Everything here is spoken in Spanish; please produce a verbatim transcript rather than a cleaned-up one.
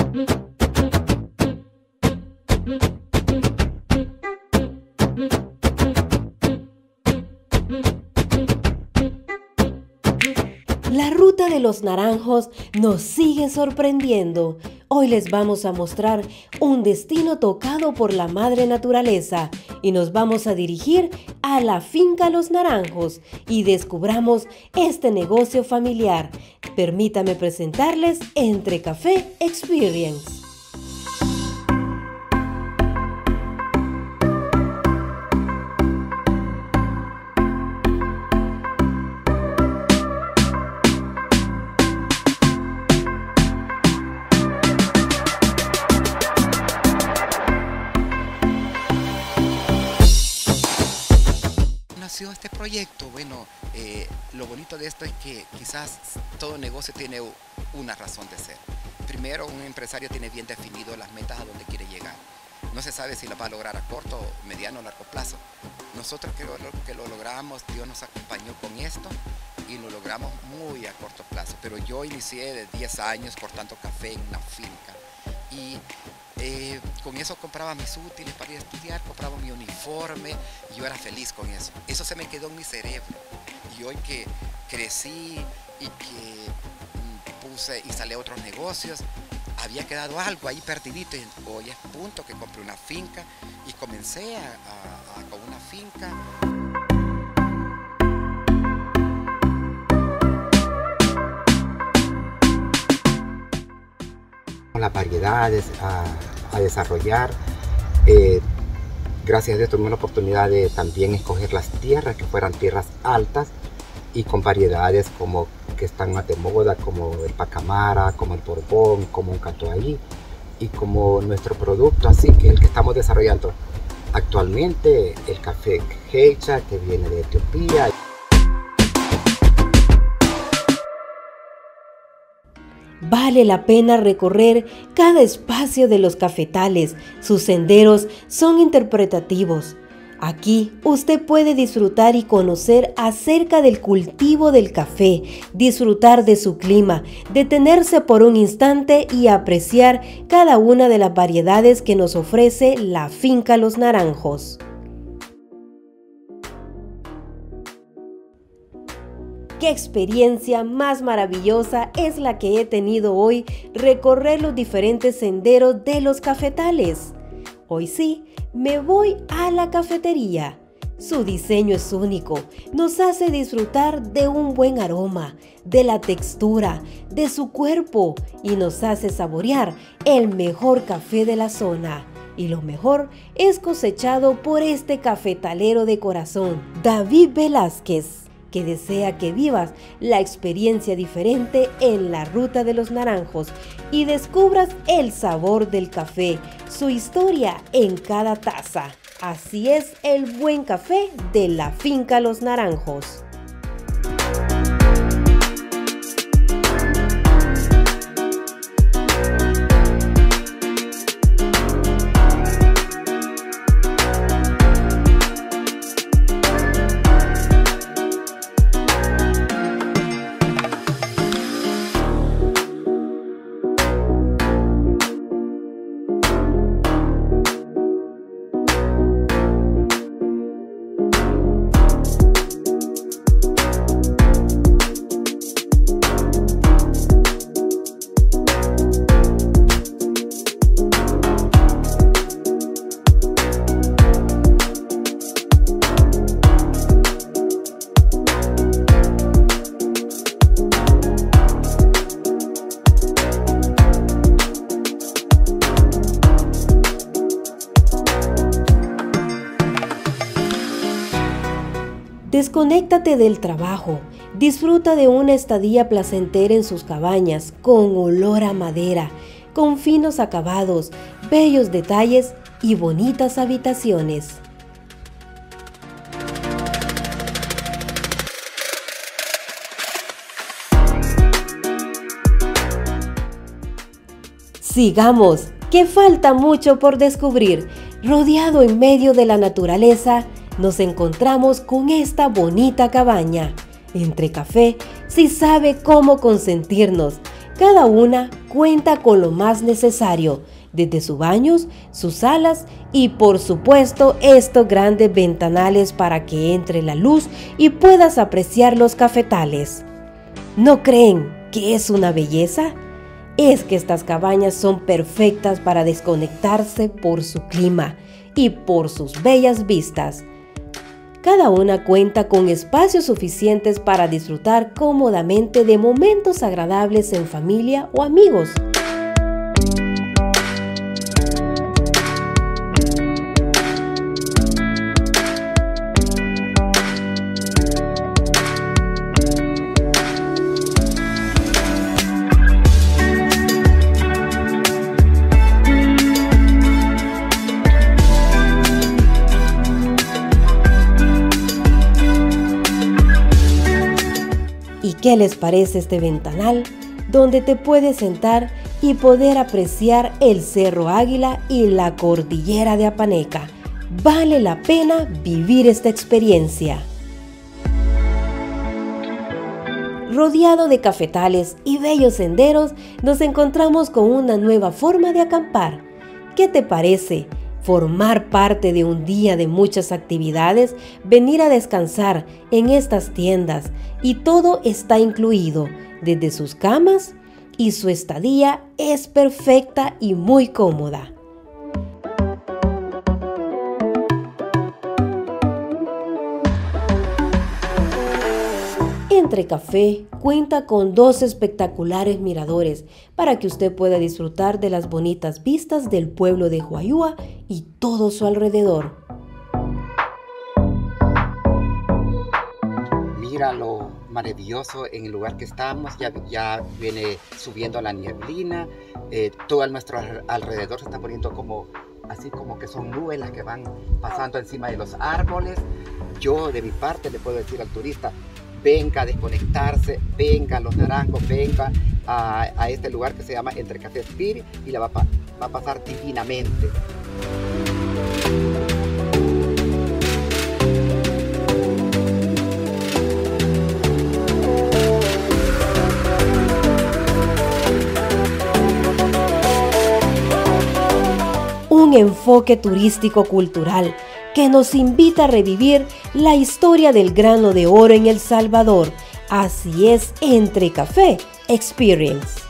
La ruta de los naranjos nos sigue sorprendiendo. Hoy les vamos a mostrar un destino tocado por la madre naturaleza y nos vamos a dirigir a la finca Los Naranjos y descubramos este negocio familiar. Permítame presentarles Entre Café Experience. Nació este proyecto. Bueno, eh, lo bonito de esto es que quizás todo negocio tiene una razón de ser. Primero, un empresario tiene bien definido las metas a donde quiere llegar. No se sabe si la va a lograr a corto, mediano o largo plazo. Nosotros que lo, que lo logramos, Dios nos acompañó con esto y lo logramos muy a corto plazo. Pero yo inicié de diez años cortando café en una finca y Eh, con eso compraba mis útiles para ir a estudiar, compraba mi uniforme y yo era feliz con eso. Eso se me quedó en mi cerebro. Y hoy que crecí y que puse, instalé otros negocios, había quedado algo ahí perdidito y hoy es punto que compré una finca y comencé a, a, a, con una finca. Las variedades a, a desarrollar. Eh, gracias a Dios tuvimos la oportunidad de también escoger las tierras que fueran tierras altas y con variedades como que están más de moda, como el Pacamara, como el Borbón, como un Catuahí y como nuestro producto, así que el que estamos desarrollando actualmente, el café Geisha, que viene de Etiopía. Vale la pena recorrer cada espacio de los cafetales. Sus senderos son interpretativos. Aquí usted puede disfrutar y conocer acerca del cultivo del café, disfrutar de su clima, detenerse por un instante y apreciar cada una de las variedades que nos ofrece la finca Los Naranjos. ¡Qué experiencia más maravillosa es la que he tenido hoy recorrer los diferentes senderos de los cafetales! Hoy sí, me voy a la cafetería. Su diseño es único, nos hace disfrutar de un buen aroma, de la textura, de su cuerpo y nos hace saborear el mejor café de la zona. Y lo mejor es cosechado por este cafetalero de corazón, David Velázquez, que desea que vivas la experiencia diferente en la ruta de los naranjos y descubras el sabor del café, su historia en cada taza. Así es el buen café de la finca Los Naranjos. Desconéctate del trabajo, disfruta de una estadía placentera en sus cabañas, con olor a madera, con finos acabados, bellos detalles y bonitas habitaciones. Sigamos, que falta mucho por descubrir. Rodeado en medio de la naturaleza, nos encontramos con esta bonita cabaña. Entre Café sí sabe cómo consentirnos. Cada una cuenta con lo más necesario, desde sus baños, sus salas y por supuesto estos grandes ventanales para que entre la luz y puedas apreciar los cafetales. ¿No creen que es una belleza? Es que estas cabañas son perfectas para desconectarse por su clima y por sus bellas vistas. Cada una cuenta con espacios suficientes para disfrutar cómodamente de momentos agradables en familia o amigos. ¿Y qué les parece este ventanal donde te puedes sentar y poder apreciar el Cerro Águila y la cordillera de Apaneca? Vale la pena vivir esta experiencia. Rodeado de cafetales y bellos senderos, nos encontramos con una nueva forma de acampar. ¿Qué te parece? Formar parte de un día de muchas actividades, venir a descansar en estas tiendas y todo está incluido, desde sus camas, y su estadía es perfecta y muy cómoda. Entrecafé cuenta con dos espectaculares miradores para que usted pueda disfrutar de las bonitas vistas del pueblo de Huayúa y todo su alrededor. Mira lo maravilloso en el lugar que estamos, ya, ya viene subiendo la nieblina, eh, todo a nuestro alrededor se está poniendo como, así como que son nubes las que van pasando encima de los árboles. Yo de mi parte le puedo decir al turista, venga a desconectarse, venga a Los Naranjos, venga a, a este lugar que se llama Entrecafé Spirit y la va, va a pasar divinamente. Un enfoque turístico-cultural que nos invita a revivir la historia del grano de oro en El Salvador. Así es, Entrecafé Experience.